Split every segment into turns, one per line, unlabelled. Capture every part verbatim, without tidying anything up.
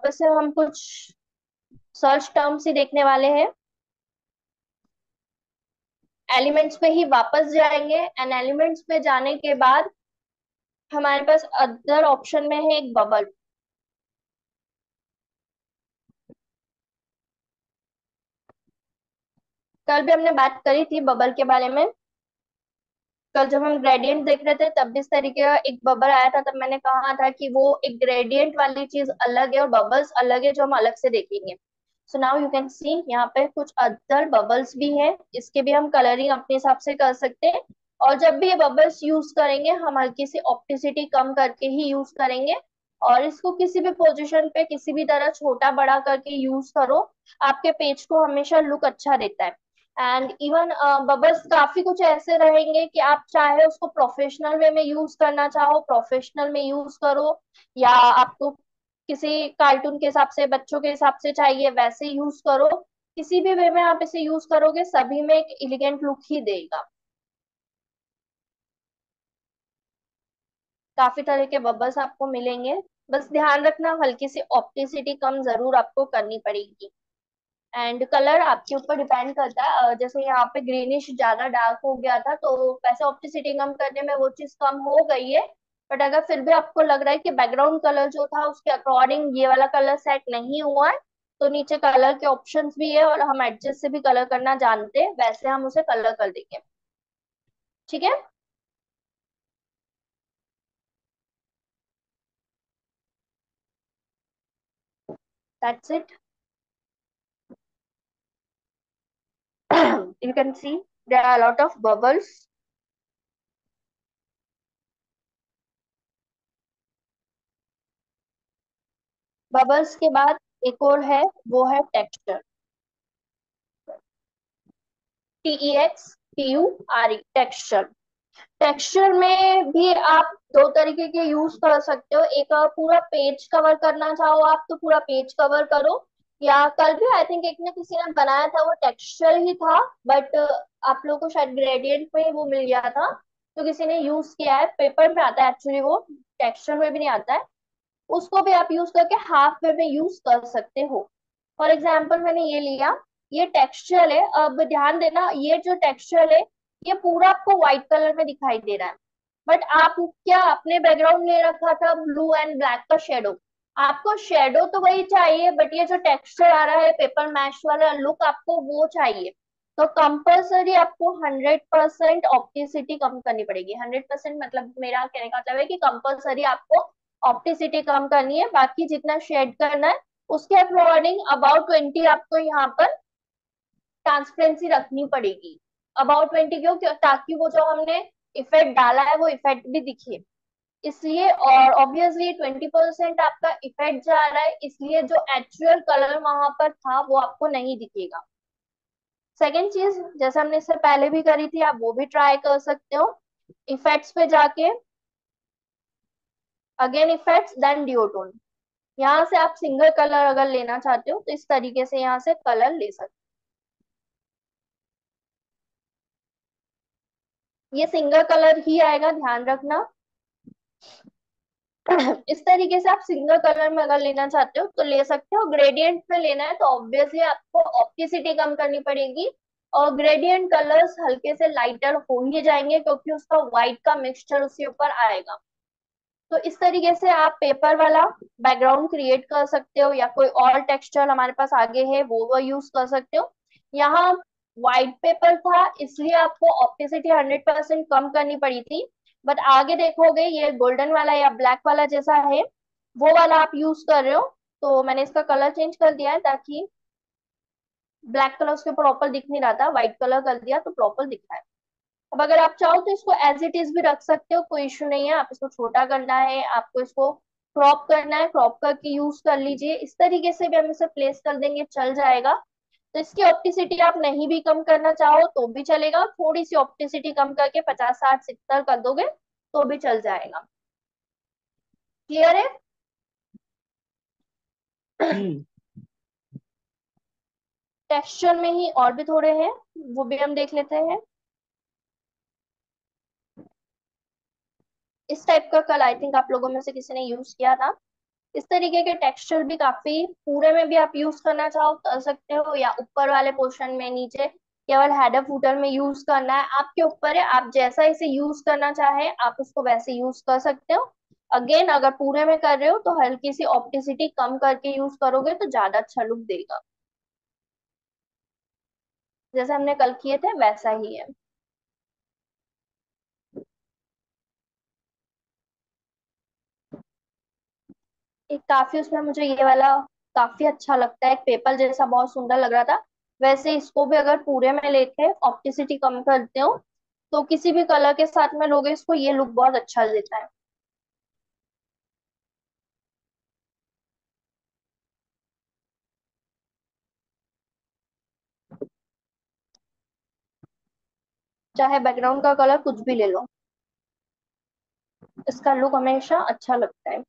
वापस से हम कुछ सर्च टर्म्स ही देखने वाले हैं। एलिमेंट्स पे ही वापस जाएंगे एंड एलिमेंट्स पे जाने के बाद हमारे पास अदर ऑप्शन में है एक बबल। कल भी हमने बात करी थी बबल के बारे में। कल जब हम ग्रेडियंट देख रहे थे तब भी इस तरीके का एक बबल आया था, तब मैंने कहा था कि वो एक ग्रेडियंट वाली चीज अलग है और बबल्स अलग है जो हम अलग से देखेंगे। So now you can see यहाँ पे कुछ अदर बबल्स भी है, इसके भी हम कलरिंग अपने हिसाब से कर सकते हैं। और जब भी ये बबल्स यूज करेंगे हम हल्की सी ऑप्टिसिटी कम करके ही यूज करेंगे। और इसको किसी भी पोजीशन पे किसी भी तरह छोटा बड़ा करके यूज करो, आपके पेज को हमेशा लुक अच्छा देता है। एंड इवन बबल्स काफी कुछ ऐसे रहेंगे कि आप चाहे उसको प्रोफेशनल वे में यूज करना चाहो प्रोफेशनल में यूज करो, या आपको किसी कार्टून के हिसाब से बच्चों के हिसाब से चाहिए वैसे यूज करो। किसी भी वे में आप इसे यूज करोगे सभी में एक एलिगेंट लुक ही देगा। काफी तरह के बबल्स आपको मिलेंगे। बस ध्यान रखना हल्की सी ऑप्टिसिटी कम जरूर आपको करनी पड़ेगी। एंड कलर आपके ऊपर डिपेंड करता है। अ, जैसे यहाँ पे ग्रीनिश ज्यादा डार्क हो गया था तो वैसे ऑप्टिसिटी कम करने में वो चीज कम हो गई है। बट अगर फिर भी आपको लग रहा है कि बैकग्राउंड कलर जो था उसके अकॉर्डिंग ये वाला कलर सेट नहीं हुआ है, तो नीचे कलर के ऑप्शंस भी है और हम एडजस्ट से भी कलर करना जानते हैं, वैसे हम उसे कलर कर देंगे। ठीक है। That's it. You can see there are a lot of bubbles. Bubbles के बाद एक और है, वो है texture. T E X T U R E, texture. Texture में भी आप दो तरीके के यूज कर सकते हो। एक अ, पूरा पेज कवर करना चाहो आप तो पूरा पेज कवर करो, या कल भी आई थिंक एक ने किसी ने बनाया था वो टेक्सचर ही था, बट आप लोगों को शायद ग्रेडियंट में वो मिल गया था तो किसी ने यूज किया है। पेपर में आता है एक्चुअली, वो टेक्सचर में भी नहीं आता है। उसको भी आप यूज करके हाफ वे में यूज कर सकते हो। फॉर एग्जाम्पल मैंने ये लिया, ये टेक्सचर है। अब ध्यान देना ये जो टेक्सचर है ये पूरा आपको व्हाइट कलर में दिखाई दे रहा है, बट आप क्या अपने बैकग्राउंड ले रखा था ब्लू एंड ब्लैक का शेडो। आपको शेडो तो वही चाहिए बट ये जो टेक्सचर आ रहा है पेपर मैश वाला लुक आपको वो चाहिए। तो कंपल्सरी आपको हंड्रेड परसेंट ऑप्टिसिटी कम करनी पड़ेगी। हंड्रेड परसेंट मतलब मेरा कहने का मतलब है कि कंपल्सरी आपको ऑप्टिसिटी कम करनी है, बाकी जितना शेड करना है उसके अकॉर्डिंग अबाउट ट्वेंटी आपको यहाँ पर ट्रांसपेरेंसी रखनी पड़ेगी। अबाउट ट्वेंटी क्यों क्यों ताकि वो जो हमने इफेक्ट डाला है वो इफेक्ट भी दिखे, इसलिए। और ऑब्वियसली ट्वेंटी परसेंट आपका इफेक्ट जा रहा है इसलिए जो एक्चुअल कलर वहां पर था वो आपको नहीं दिखेगा। सेकेंड चीज जैसे हमने इससे पहले भी करी थी आप वो भी ट्राई कर सकते हो। इफेक्ट्स पे जाके अगेन इफेक्ट्स देन डिओटोन, यहाँ से आप सिंगल कलर अगर लेना चाहते हो तो इस तरीके से यहाँ से कलर ले सकते हो। ये सिंगल कलर ही आएगा ध्यान रखना। इस तरीके से आप सिंगल कलर में अगर लेना चाहते हो तो ले सकते हो। ग्रेडियंट में लेना है तो ऑब्वियसली आपको ऑप्टिसिटी कम करनी पड़ेगी और ग्रेडियंट कलर्स हल्के से लाइटर हो ही जाएंगे क्योंकि उसका व्हाइट का मिक्सचर उसके ऊपर आएगा। तो इस तरीके से आप पेपर वाला बैकग्राउंड क्रिएट कर सकते हो या कोई और टेक्सचर हमारे पास आगे है वो वो यूज कर सकते हो। यहाँ व्हाइट पेपर था इसलिए आपको ऑप्टिसिटी हंड्रेड परसेंट कम करनी पड़ी थी, बट आगे देखोगे ये गोल्डन वाला या ब्लैक वाला जैसा है वो वाला आप यूज कर रहे हो। तो मैंने इसका कलर चेंज कर दिया है ताकि ब्लैक कलर उसके प्रॉपर दिख नहीं रहा था, व्हाइट कलर कर दिया तो प्रॉपर दिख रहा है। अब अगर आप चाहो तो इसको एज इट इज भी रख सकते हो, कोई इशू नहीं है। आप इसको छोटा करना है आपको इसको क्रॉप करना है क्रॉप करके यूज कर लीजिए, इस तरीके से भी हम इसे प्लेस कर देंगे चल जाएगा। तो इसकी ऑप्टिसिटी आप नहीं भी कम करना चाहो तो भी चलेगा, थोड़ी सी ऑप्टिसिटी कम करके पचास साठ सत्तर कर दोगे तो भी चल जाएगा। क्लियर है।
हम्म।
टेक्सचर में ही और भी थोड़े हैं वो भी हम देख लेते हैं। इस टाइप का कल आई थिंक आप लोगों में से किसी ने यूज किया था। इस तरीके के टेक्सचर भी काफी पूरे में भी आप यूज करना चाहो कर सकते हो, या ऊपर वाले पोर्शन में, नीचे केवल हेडर फूटर में यूज करना है, आपके ऊपर है। आप जैसा इसे यूज करना चाहे आप उसको वैसे यूज कर सकते हो। अगेन अगर पूरे में कर रहे हो तो हल्की सी ऑप्टिसिटी कम करके यूज करोगे तो ज्यादा अच्छा लुक देगा। जैसे हमने कल किए थे वैसा ही है। एक काफी उसमें मुझे ये वाला काफी अच्छा लगता है, एक पेपर जैसा बहुत सुंदर लग रहा था। वैसे इसको भी अगर पूरे में लेके ऑप्टिसिटी कम करते हो तो किसी भी कलर के साथ में लोगे इसको, ये लुक बहुत अच्छा देता है। चाहे बैकग्राउंड का कलर कुछ भी ले लो, इसका लुक हमेशा अच्छा लगता है।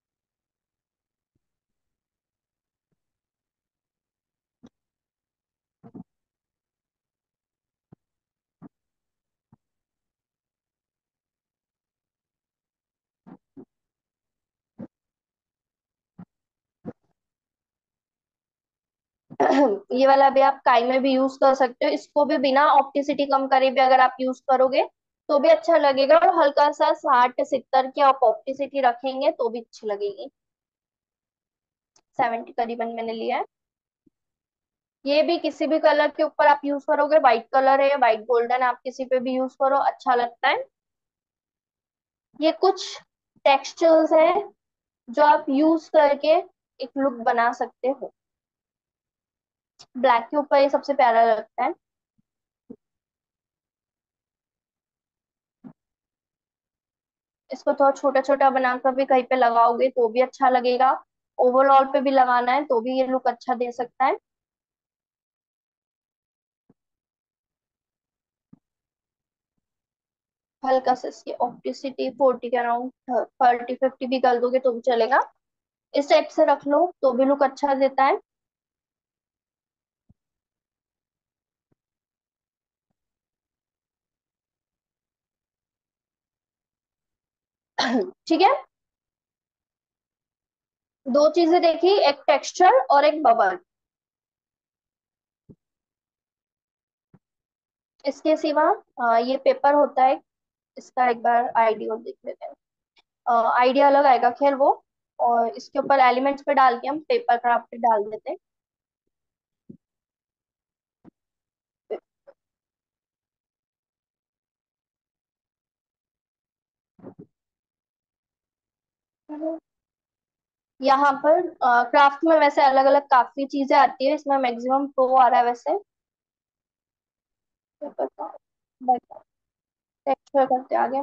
ये वाला भी आप काई में भी यूज कर सकते हो, इसको भी बिना ऑप्टिसिटी कम करे भी अगर आप यूज करोगे तो भी अच्छा लगेगा, और हल्का सा साठ सितर की आप ऑप्टिसिटी रखेंगे तो भी अच्छी लगेगी। सेवेंटी करीबन मैंने लिया है। ये भी किसी भी कलर के ऊपर आप यूज करोगे, व्हाइट कलर है, व्हाइट गोल्डन, आप किसी पे भी यूज करो अच्छा लगता है। ये कुछ टेक्सचर्स हैं जो आप यूज करके एक लुक बना सकते हो। ब्लैक के ऊपर ये सबसे प्यारा लगता है। इसको थोड़ा छोटा छोटा बनाकर भी कहीं पे लगाओगे तो भी अच्छा लगेगा। ओवरऑल पे भी लगाना है तो भी ये लुक अच्छा दे सकता है। हल्का सा इसकी ऑप्टिसिटी फोर्टी के अराउंड, थर्टी फिफ्टी भी कर दोगे तो भी चलेगा। इस टाइप से रख लो तो भी लुक अच्छा देता है। ठीक है। दो चीजें देखी, एक टेक्सचर और एक बबल। इसके सिवा अ, ये पेपर होता है, इसका एक बार आइडिया देख लेते हैं। आइडिया अलग आएगा खैर वो। और इसके ऊपर एलिमेंट्स पे डाल के हम पेपर क्राफ्ट पे डाल देते हैं। यहाँ पर क्राफ्ट में वैसे अलग अलग काफी चीजें आती है, इसमें मैक्सिमम प्रो आ रहा है वैसे। पेपर क्राफ्ट टेक्सचर करते आगे।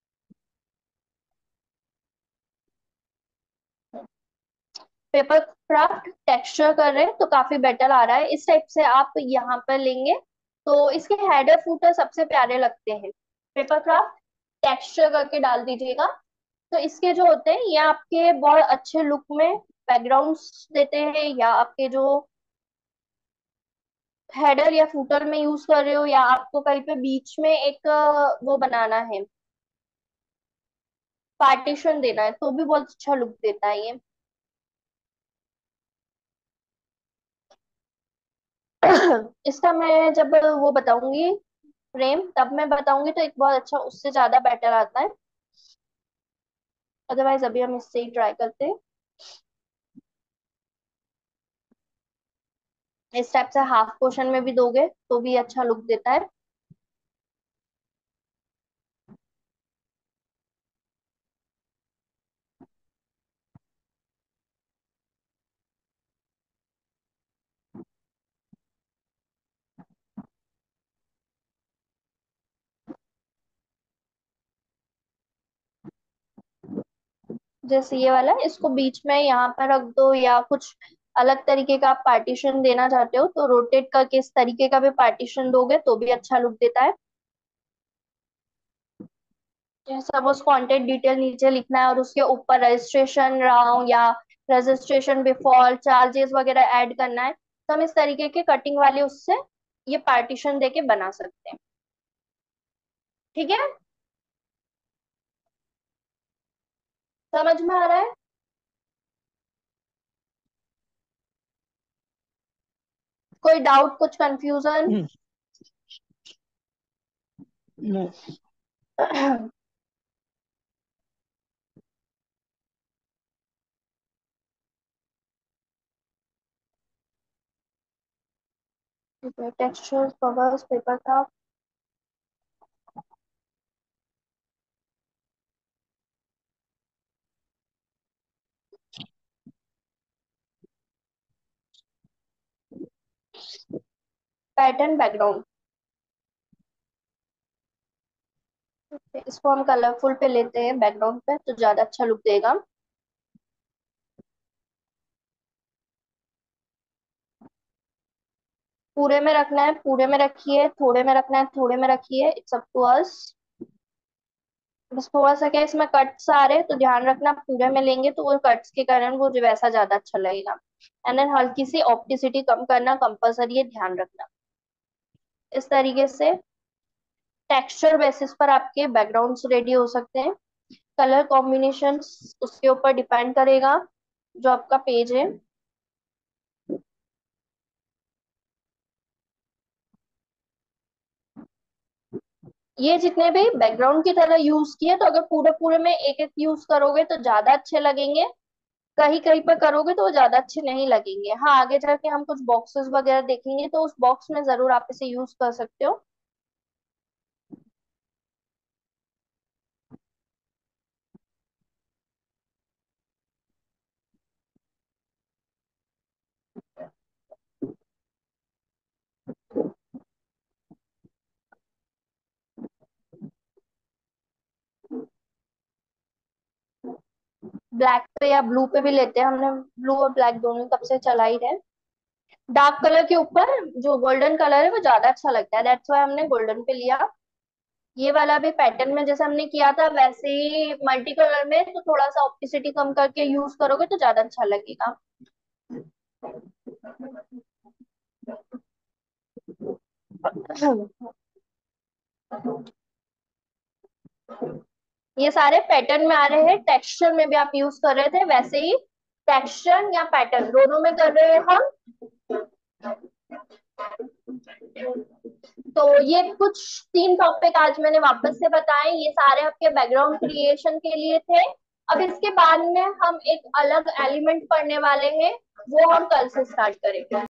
पेपर क्राफ्ट टेक्सचर कर रहे हैं तो काफी बेटर आ रहा है, इस टाइप से आप यहाँ पर लेंगे तो इसके हेडर फूटर सबसे प्यारे लगते हैं। पेपर क्राफ्ट टेक्सचर करके डाल दीजिएगा तो इसके जो होते हैं ये आपके बहुत अच्छे लुक में बैकग्राउंड्स देते हैं, या आपके जो हेडर या फूटर में यूज कर रहे हो, या आपको कहीं पे बीच में एक अ, वो बनाना है, पार्टीशन देना है तो भी बहुत अच्छा लुक देता है ये। इसका मैं जब वो बताऊंगी फ्रेम तब मैं बताऊंगी तो एक बहुत अच्छा उससे ज्यादा बेटर आता है। अदरवाइज अभी हम इससे ही ट्राई करते हैं। इस टाइप से हाफ पोर्शन में भी दोगे तो भी अच्छा लुक देता है। जैसे ये वाला है, इसको बीच में यहाँ पर रख दो, या कुछ अलग तरीके का आप पार्टीशन देना चाहते हो तो रोटेट करके इस तरीके का भी पार्टीशन दोगे तो भी अच्छा लुक देता है। सपोज कंटेंट डिटेल नीचे लिखना है और उसके ऊपर रजिस्ट्रेशन राउंड या रजिस्ट्रेशन बिफॉर चार्जेस वगैरह ऐड करना है तो हम इस तरीके के कटिंग वाले उससे ये पार्टीशन देके बना सकते हैं। ठीक है। समझ में आ रहा है। कोई डाउट, कुछ confusion?
No.
Textures, covers, paper craft, pattern, background. इसको हम कलरफुल पे लेते हैं, बैकग्राउंड पे तो ज्यादा अच्छा लुक देगा। पूरे में रखना है, पूरे में रखिए, थोड़े में रखना है, थोड़े में रखिए, इट्स अप टू अस। बस थोड़ा सा क्या इसमें कट्स आ रहे हैं तो ध्यान रखना, पूरे में लेंगे तो वो कट्स के कारण वो जो वैसा ज्यादा अच्छा लगेगा। एंड देन हल्की सी ऑप्टिसिटी कम करना कंपलसरी है, ध्यान रखना। इस तरीके से टेक्सचर बेसिस पर आपके बैकग्राउंड्स रेडी हो सकते हैं। कलर कॉम्बिनेशन उसके ऊपर डिपेंड करेगा जो आपका पेज है। ये जितने भी बैकग्राउंड की तरह यूज किए, तो अगर पूरे पूरे में एक एक यूज करोगे तो ज्यादा अच्छे लगेंगे। कहीं कहीं पर करोगे तो वो ज्यादा अच्छे नहीं लगेंगे। हाँ, आगे जाके हम कुछ बॉक्सेस वगैरह देखेंगे तो उस बॉक्स में जरूर आप इसे यूज कर सकते हो। ब्लैक पे या ब्लू पे भी लेते हैं, हमने ब्लू और ब्लैक दोनों कब से चला ही रहे। डार्क कलर के ऊपर जो गोल्डन कलर है वो ज्यादा अच्छा लगता है, दैट्स व्हाई हमने गोल्डन पे लिया। ये वाला भी पैटर्न में जैसे हमने किया था वैसे ही मल्टी कलर में, तो थोड़ा सा ऑप्टिसिटी कम करके यूज करोगे तो ज्यादा अच्छा लगेगा। ये सारे पैटर्न में आ रहे हैं, टेक्सचर में भी आप यूज कर रहे थे वैसे ही। टेक्सचर या पैटर्न दोनों में कर रहे हैं हम। तो ये कुछ तीन टॉपिक आज मैंने वापस से बताए, ये सारे आपके बैकग्राउंड क्रिएशन के लिए थे। अब इसके बाद में हम एक अलग एलिमेंट पढ़ने वाले हैं, वो हम कल से स्टार्ट करेंगे।